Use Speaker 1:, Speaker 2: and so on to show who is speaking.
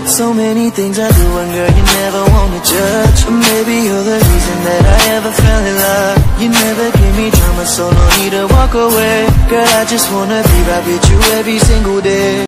Speaker 1: So many things I do and girl, you never wanna judge. Or maybe you're the reason that I ever fell in love. You never gave me drama, so no need to walk away. Girl, I just wanna be right with you every single day.